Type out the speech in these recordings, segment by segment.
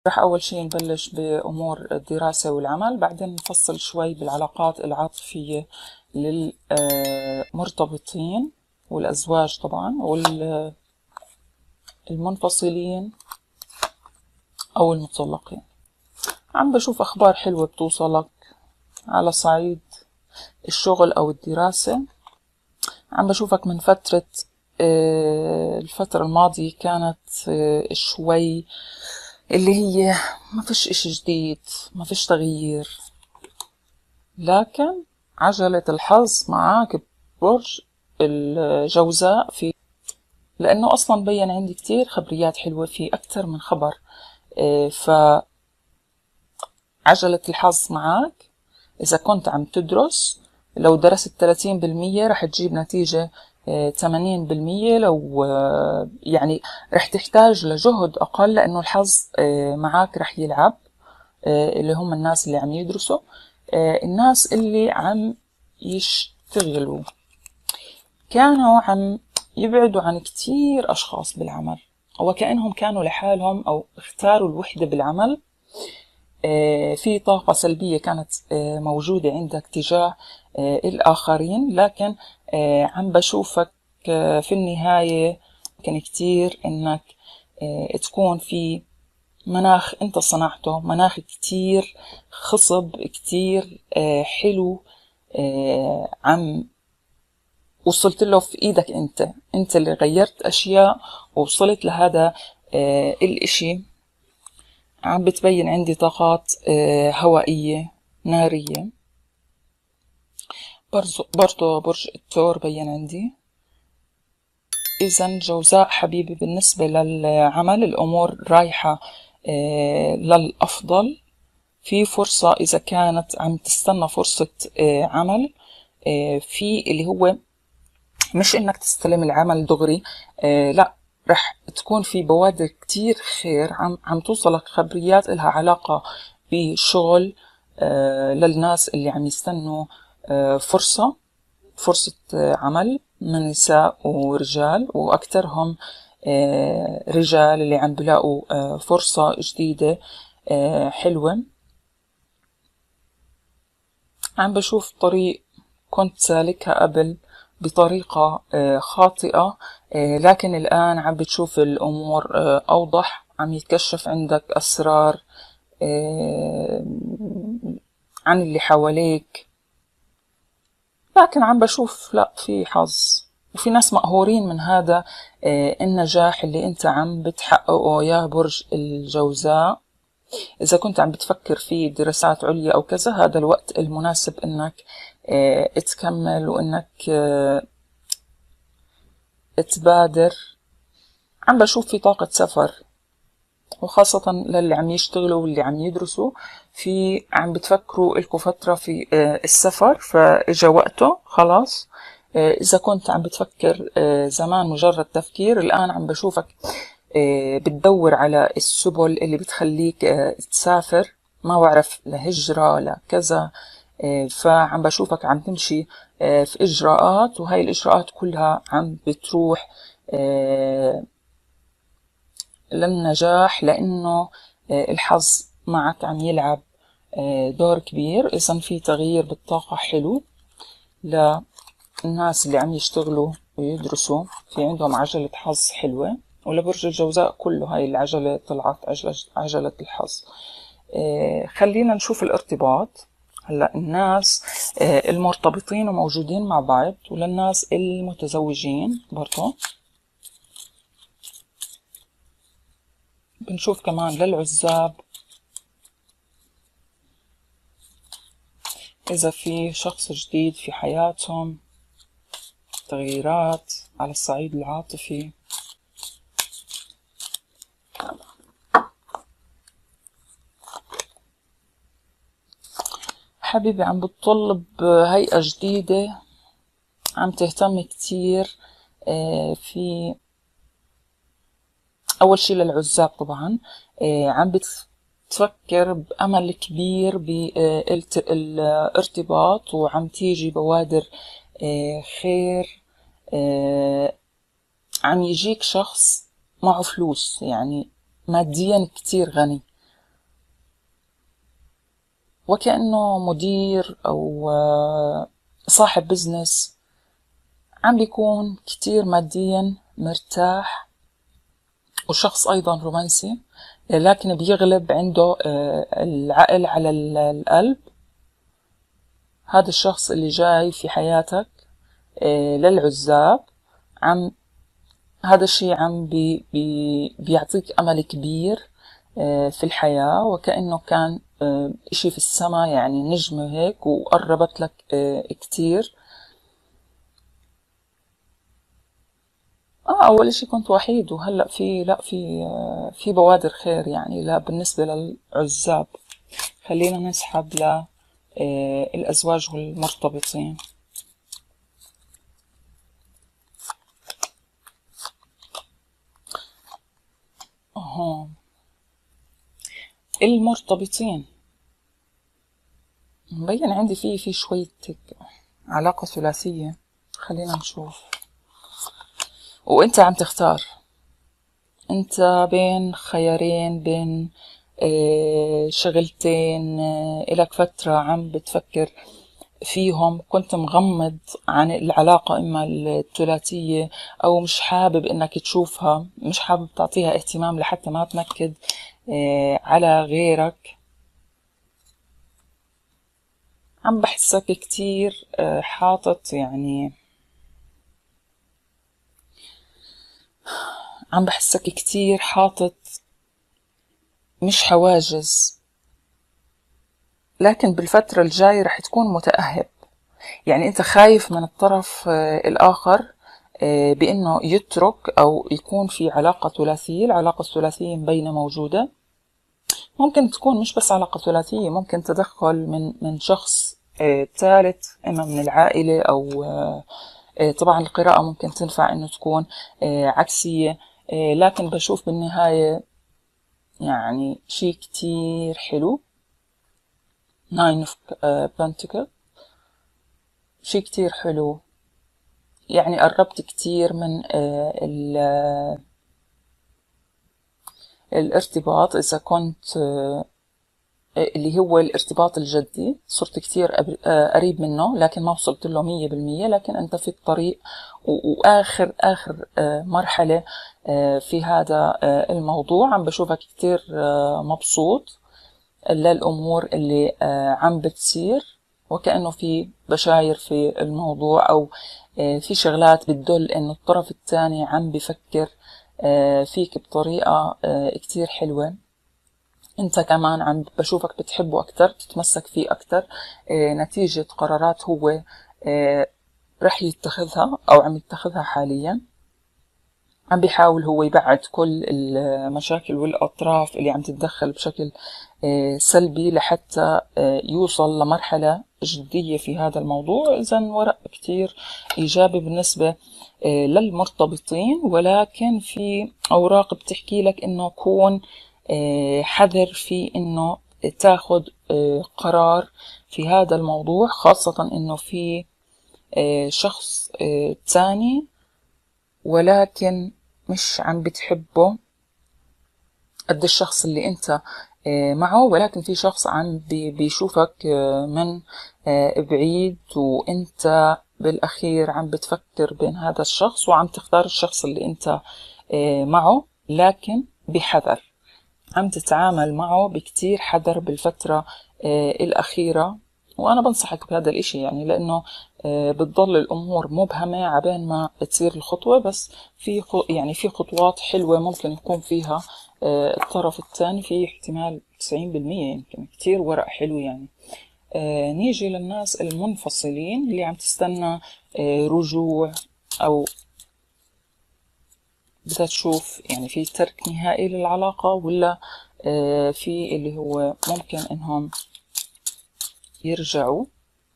رح أول شي نبلش بأمور الدراسة والعمل، بعدين نفصل شوي بالعلاقات العاطفية للمرتبطين والأزواج طبعا والمنفصلين أو المطلقين. عم بشوف أخبار حلوة بتوصلك على صعيد الشغل أو الدراسة. عم بشوفك من فترة الفترة الماضية كانت شوي اللي هي ما فيش إشي جديد، ما فيش تغيير، لكن عجلة الحظ معاك برج الجوزاء لأنه أصلا بين عندي كتير خبريات حلوة في أكتر من خبر. فعجلة الحظ معاك إذا كنت عم تدرس. لو درست 30% رح تجيب نتيجة 80%. لو يعني رح تحتاج لجهد أقل لأنه الحظ معاك رح يلعب. اللي هم الناس اللي عم يدرسوا، الناس اللي عم يشتغلوا كانوا عم يبعدوا عن كتير أشخاص بالعمل، وكأنهم كانوا لحالهم أو اختاروا الوحدة بالعمل. في طاقة سلبية كانت موجودة عندك تجاه الآخرين، لكن عم بشوفك في النهاية كان كتير إنك تكون في مناخ انت صنعته، مناخ كتير خصب، كتير حلو، عم وصلت له في ايدك. انت اللي غيرت اشياء ووصلت لهذا الاشي. عم بتبين عندي طاقات هوائية نارية. برضو برج الثور بين عندي. إذن جوزاء حبيبي بالنسبة للعمل الأمور رايحة للأفضل. في فرصة إذا كانت عم تستنى فرصة عمل، في اللي هو مش إنك تستلم العمل دغري، لا، رح تكون في بوادر كتير خير عم توصلك خبريات إلها علاقة بشغل للناس اللي عم يستنوا فرصة عمل من نساء ورجال، وأكثرهم رجال اللي عم بلاقوا فرصة جديدة حلوة. عم بشوف طريق كنت سالكها قبل بطريقة خاطئة، لكن الآن عم بتشوف الأمور أوضح. عم يتكشف عندك أسرار عن اللي حواليك، لكن عم بشوف لا، في حظ وفي ناس مقهورين من هذا النجاح اللي انت عم بتحققه يا برج الجوزاء. إذا كنت عم بتفكر في دراسات عليا أو كذا، هذا الوقت المناسب إنك تكمل وإنك تبادر. عم بشوف في طاقة سفر، وخاصة للي عم يشتغلوا واللي عم يدرسوا، في عم بتفكروا إلكوا فترة في السفر، فإجا وقته خلاص. إذا كنت عم بتفكر زمان مجرد تفكير، الآن عم بشوفك بتدور على السبل اللي بتخليك تسافر، ما بعرف لهجرة لكذا. فعم بشوفك عم تمشي في إجراءات، وهاي الإجراءات كلها عم بتروح للنجاح، لأنه الحظ معك عم يلعب دور كبير. إذن في تغيير بالطاقة حلو للناس اللي عم يشتغلوا ويدرسوا، في عندهم عجلة حظ حلوة. ولبرج الجوزاء كله هاي العجلة طلعت عجلة الحظ. خلينا نشوف الارتباط. هلأ الناس المرتبطين وموجودين مع بعض، وللناس المتزوجين برضو بنشوف كمان للعزاب. إذا في شخص جديد في حياتهم، تغييرات على الصعيد العاطفي. حبيبي عم بتطلب هيئة جديدة، عم تهتم كتير في أول شي للعزاب طبعا. عم بتفكر بأمل كبير بالارتباط، وعم تيجي بوادر خير. عم يجيك شخص معه فلوس، يعني ماديا كتير غني، وكأنه مدير أو صاحب بزنس، عم بيكون كتير ماديا مرتاح، وشخص أيضا رومانسي، لكن بيغلب عنده العقل على القلب. هذا الشخص اللي جاي في حياتك للعزاب، هذا الشيء عم بيعطيك أمل كبير في الحياة، وكأنه كان إشي في السماء، يعني نجمة هيك وقربت لك كتير. أول إشي كنت وحيد، وهلأ في بوادر خير يعني لا بالنسبة للعزاب. خلينا نسحب للأزواج والمرتبطين. المرتبطين مبين عندي في شوية علاقة ثلاثية. خلينا نشوف. وانت عم تختار، انت بين خيارين، بين شغلتين، إلك فترة عم بتفكر فيهم، كنت مغمض عن العلاقة إما الثلاثية، أو مش حابب إنك تشوفها، مش حابب تعطيها اهتمام لحتى ما تنكد على غيرك. عم بحسك كتير حاطط، يعني عم بحسك كتير حاطط مش حواجز، لكن بالفترة الجاية رح تكون متأهب. يعني انت خايف من الطرف الآخر بأنه يترك أو يكون في علاقة ثلاثية. العلاقة الثلاثية مبينة موجودة، ممكن تكون مش بس علاقة ثلاثية، ممكن تدخل من شخص ثالث، إما من العائلة أو طبعا القراءة ممكن تنفع إنه تكون عكسية، لكن بشوف بالنهاية يعني شيء كتير حلو. Nine of Pentacles، شيء كتير حلو، يعني قربت كتير من الارتباط. إذا كنت اللي هو الارتباط الجدي، صرت كتير قريب منه، لكن ما وصلت له 100%، لكن أنت في الطريق، وآخر مرحلة في هذا الموضوع. عم بشوفك كتير مبسوط للأمور اللي عم بتصير، وكأنه في بشاير في الموضوع، أو في شغلات بتدل إنه الطرف الثاني عم بفكر فيك بطريقة كتير حلوة. انت كمان عم بشوفك بتحبه اكتر، تتمسك فيه اكتر نتيجة قرارات هو رح يتخذها او عم يتخذها حاليا. عم بيحاول هو يبعد كل المشاكل والاطراف اللي عم تتدخل بشكل سلبي لحتى يوصل لمرحلة جدية في هذا الموضوع. اذا ورق كتير ايجابي بالنسبة للمرتبطين، ولكن في اوراق بتحكي لك انه كون حذر في انه تاخد قرار في هذا الموضوع، خاصة انه في شخص تاني ولكن مش عم بتحبه قد الشخص اللي انت معه، ولكن في شخص عم بيشوفك من بعيد، وانت بالاخير عم بتفكر بين هذا الشخص وعم تختار الشخص اللي انت معه، لكن بحذر. عم تتعامل معه بكتير حذر بالفترة الأخيرة، وأنا بنصحك بهذا الإشي، يعني لأنه بتضل الأمور مبهمة عبين ما تصير الخطوة، بس يعني في خطوات حلوة ممكن يكون فيها الطرف الثاني، في احتمال 90% يمكن. كتير ورق حلو يعني. نيجي للناس المنفصلين اللي عم تستنى رجوع، أو بدها تشوف يعني في ترك نهائي للعلاقة، ولا في اللي هو ممكن انهم يرجعوا.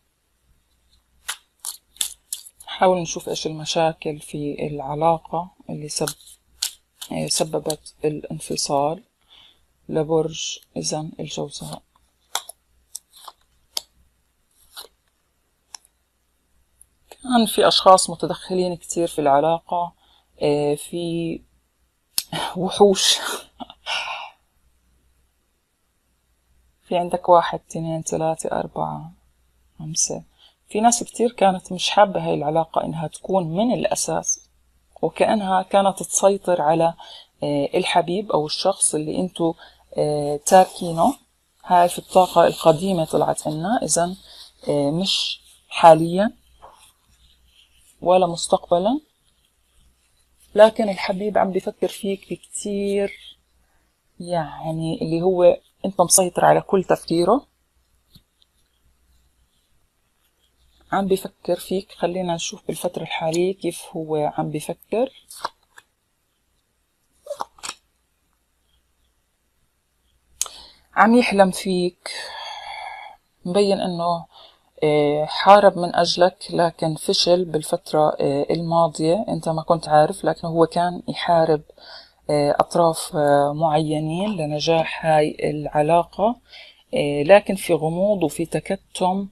نحاول نشوف ايش المشاكل في العلاقة اللي سببت الانفصال لبرج إذن الجوزاء. كان في أشخاص متدخلين كتير في العلاقة، في وحوش في عندك 1 2 3 4 5. في ناس كتير كانت مش حابة هاي العلاقة إنها تكون من الأساس، وكأنها كانت تسيطر على الحبيب أو الشخص اللي انتو تاركينه. هاي في الطاقة القديمة طلعت لنا، إذن مش حاليا ولا مستقبلا، لكن الحبيب عم بيفكر فيك بكتير، يعني اللي هو انت مسيطر على كل تفكيره، عم بيفكر فيك. خلينا نشوف بالفترة الحالية كيف هو عم بيفكر. عم يحلم فيك، مبين انه حارب من اجلك لكن فشل بالفترة الماضية. انت ما كنت عارف، لكن هو كان يحارب اطراف معينين لنجاح هاي العلاقة، لكن في غموض وفي تكتم.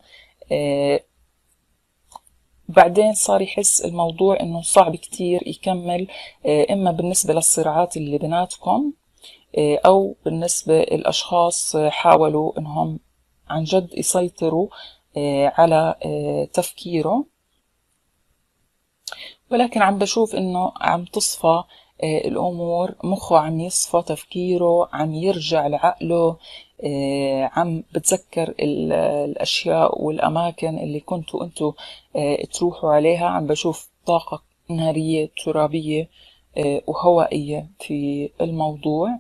بعدين صار يحس الموضوع انه صعب كتير يكمل، اما بالنسبة للصراعات اللي بيناتكم، او بالنسبة الاشخاص حاولوا انهم عن جد يسيطروا على تفكيره. ولكن عم بشوف انه عم تصفى الامور، مخه عم يصفى، تفكيره عم يرجع لعقله، عم بتذكر الاشياء والاماكن اللي كنتوا انتوا تروحوا عليها. عم بشوف طاقة نارية ترابية وهوائية في الموضوع.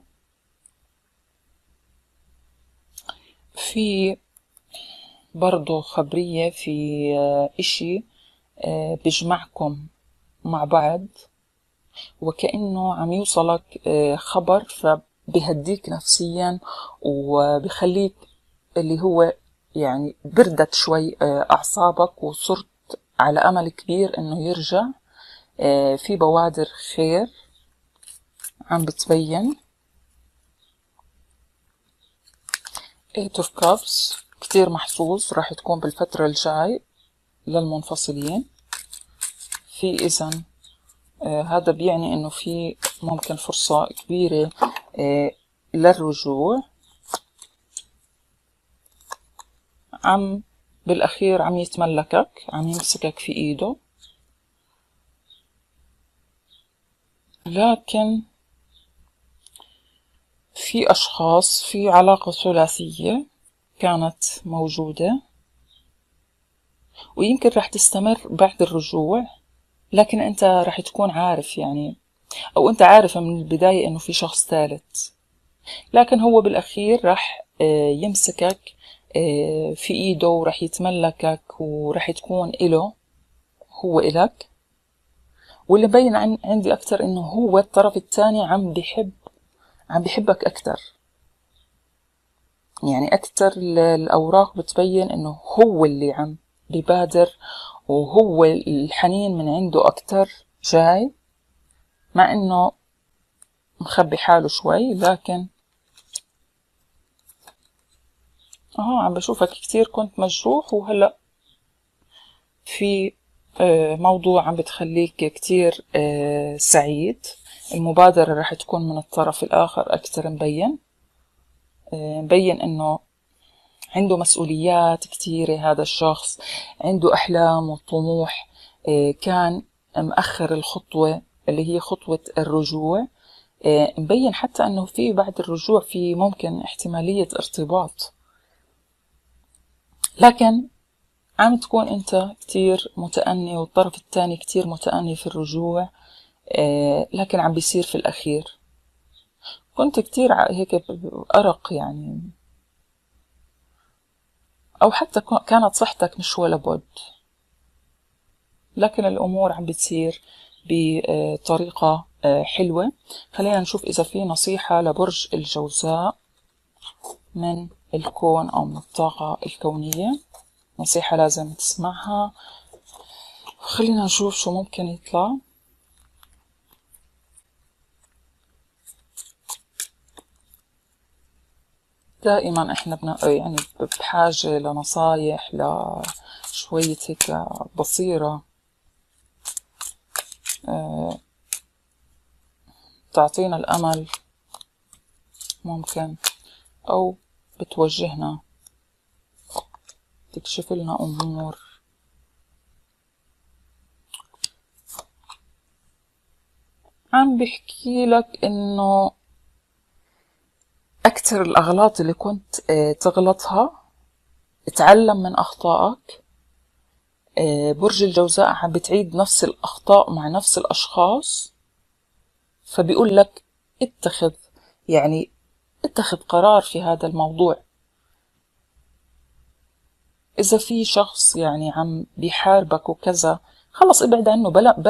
في برضو خبرية في اشي بيجمعكم مع بعض، وكأنه عم يوصلك خبر فبيهديك نفسيا وبيخليك اللي هو يعني بردت شوي أعصابك، وصرت على أمل كبير إنه يرجع. في بوادر خير عم بتبين. Eight of Cups كتير محظوظ راح تكون بالفترة الجاي للمنفصلين. في إذن هذا بيعني إنه في ممكن فرصة كبيرة للرجوع. عم بالأخير عم يتملكك، عم يمسكك في إيده، لكن في أشخاص، في علاقة ثلاثية كانت موجودة ويمكن راح تستمر بعد الرجوع، لكن أنت راح تكون عارف يعني، أو أنت عارف من البداية إنه في شخص ثالث، لكن هو بالأخير راح يمسكك في إيده وراح يتملكك وراح تكون إله، هو إلك. واللي مبين عندي أكتر إنه هو الطرف الثاني عم بيحبك أكتر، يعني أكتر الأوراق بتبين إنه هو اللي عم بيبادر، وهو الحنين من عنده أكتر جاي، مع إنه مخبي حاله شوي، لكن عم بشوفك كتير كنت مجروح، وهلأ في موضوع عم بتخليك كتير سعيد. المبادرة رح تكون من الطرف الآخر أكتر. مبين إنه عنده مسؤوليات كتيرة، هذا الشخص عنده أحلام وطموح، كان مأخر الخطوة اللي هي خطوة الرجوع. مبين حتى أنه في بعد الرجوع في ممكن احتمالية ارتباط، لكن عم تكون أنت كتير متأني والطرف الثاني كتير متأني في الرجوع، لكن عم بيصير في الأخير. كنت كتير هيك أرق يعني، أو حتى كانت صحتك مش ولا بد، لكن الأمور عم بتصير بطريقة حلوة. خلينا نشوف إذا في نصيحة لبرج الجوزاء من الكون أو من الطاقة الكونية، نصيحة لازم تسمعها. خلينا نشوف شو ممكن يطلع. دائما احنا يعني بحاجة لنصايح، لشوية هيك بصيرة تعطينا الأمل ممكن، أو بتوجهنا، تكشف لنا أمور. عم بحكي لك إنه أكثر الأغلاط اللي كنت تغلطها اتعلم من أخطائك. برج الجوزاء عم بتعيد نفس الأخطاء مع نفس الأشخاص، فبيقول لك اتخذ قرار في هذا الموضوع. إذا في شخص يعني عم بيحاربك وكذا، خلص ابعد عنه.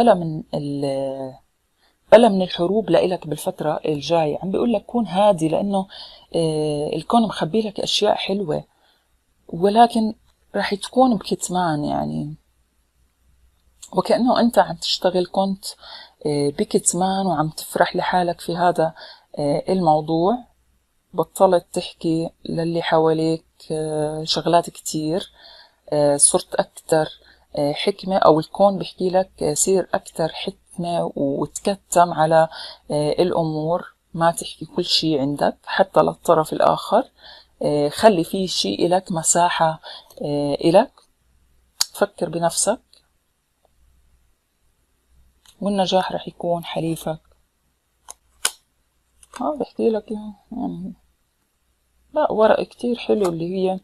بلا من الحروب لإلك بالفترة الجاية. عم بيقول لك كون هادي، لأنه الكون مخبي لك أشياء حلوة، ولكن راح تكون بكتمان يعني، وكأنه أنت عم تشتغل كنت بكتمان وعم تفرح لحالك في هذا الموضوع. بطلت تحكي للي حواليك شغلات كتير، صرت أكتر حكمة، أو الكون بحكي لك سير أكتر حكمة وتكتم على الأمور. ما تحكي كل شي عندك حتى للطرف الآخر. خلي فيه شي إلك، مساحة إلك. فكر بنفسك والنجاح رح يكون حليفك. بحكي لك يعني لا، ورق كتير حلو اللي هي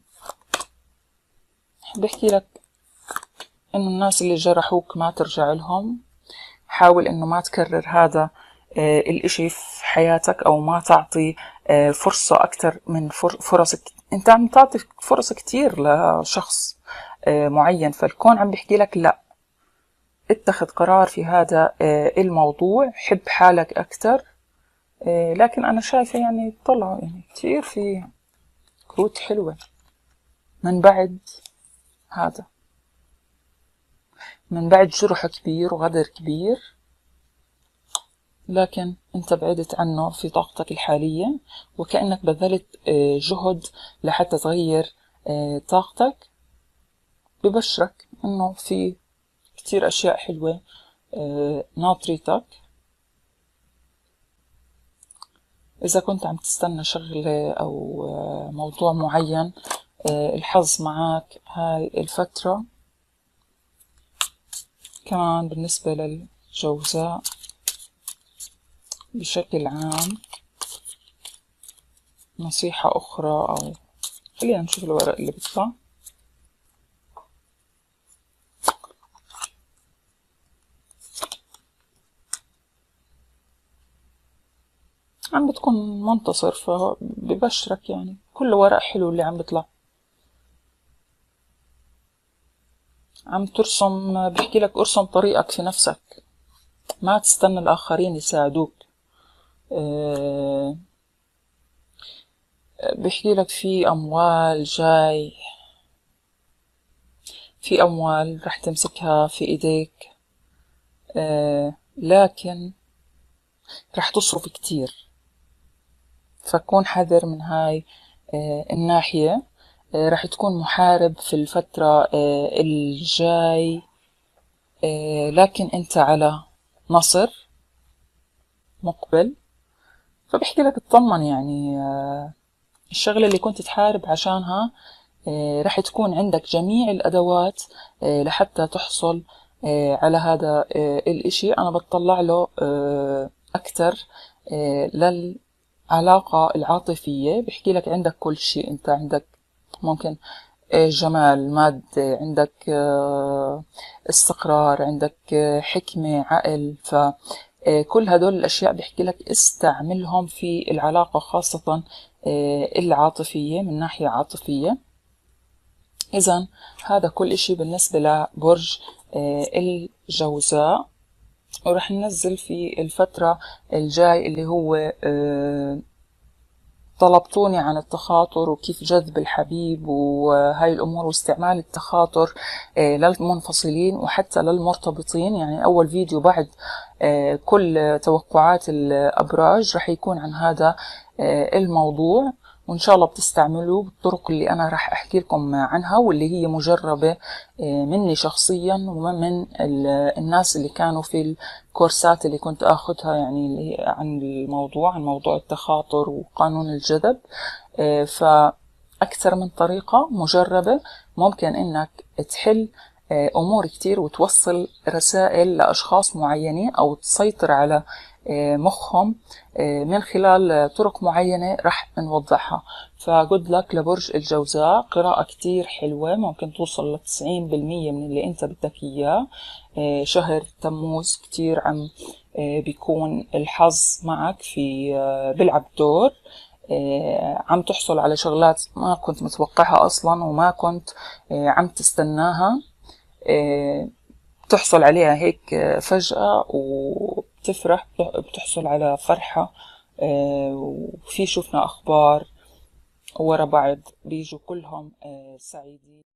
بحكي لك إنه الناس اللي جرحوك ما ترجع لهم. حاول إنه ما تكرر هذا الإشي في حياتك، أو ما تعطي فرصة أكتر من فرصك. أنت عم تعطي فرص كتير لشخص معين، فالكون عم بحكي لك لا، اتخذ قرار في هذا الموضوع. حب حالك أكتر. لكن أنا شايفة يعني طلعوا يعني كتير في كروت حلوة من بعد هذا، من بعد جرح كبير وغدر كبير، لكن انت بعدت عنه في طاقتك الحالية، وكأنك بذلت جهد لحتى تغير طاقتك. ببشرك انه في كتير اشياء حلوة ناطرتك. اذا كنت عم تستنى شغلة او موضوع معين، الحظ معك هاي الفترة. كمان بالنسبة للجوزاء بشكل عام، نصيحة أخرى، أو خلينا نشوف الورق اللي بيطلع. عم بتكون منتصر، فببشرك يعني كل ورق حلو اللي عم بيطلع. عم ترسم، بحكي لك ارسم طريقك في نفسك، ما تستنى الآخرين يساعدوك. بحكي لك في أموال جاي، في أموال رح تمسكها في إيديك، لكن رح تصرف كتير، فكون حذر من هاي الناحية. رح تكون محارب في الفترة الجاي، لكن انت على نصر مقبل. فبحكي لك اطمن يعني، الشغلة اللي كنت تحارب عشانها رح تكون عندك جميع الأدوات لحتى تحصل على هذا الإشي. أنا بتطلع له أكتر للعلاقة العاطفية. بحكي لك عندك كل شيء، أنت عندك ممكن جمال، مادة، عندك استقرار، عندك حكمة، عقل. فكل هدول الأشياء بحكي لك استعملهم في العلاقة، خاصة العاطفية، من ناحية عاطفية. إذن هذا كل إشي بالنسبة لبرج الجوزاء. ورح ننزل في الفترة الجاي اللي هو طلبتوني عن التخاطر وكيف جذب الحبيب وهاي الأمور، واستعمال التخاطر للمنفصلين وحتى للمرتبطين. يعني أول فيديو بعد كل توقعات الأبراج رح يكون عن هذا الموضوع، وإن شاء الله بتستعملوه بالطرق اللي أنا رح أحكي لكم عنها، واللي هي مجربة مني شخصيا ومن الناس اللي كانوا في الكورسات اللي كنت أخذها، يعني عن موضوع التخاطر وقانون الجذب. أكثر من طريقة مجربة ممكن إنك تحل أمور كتير وتوصل رسائل لأشخاص معينين أو تسيطر على مخهم من خلال طرق معينة رح نوضحها. فجود لك لبرج الجوزاء، قراءة كتير حلوة ممكن توصل ل90% من اللي انت بدك اياه. شهر تموز كتير عم بيكون الحظ معك في بيلعب دور، عم تحصل على شغلات ما كنت متوقعها أصلا وما كنت عم تستناها، بتحصل عليها هيك فجأة وبتفرح، بتحصل على فرحة. وفي شفنا أخبار ورا بعض بيجوا كلهم سعيدين.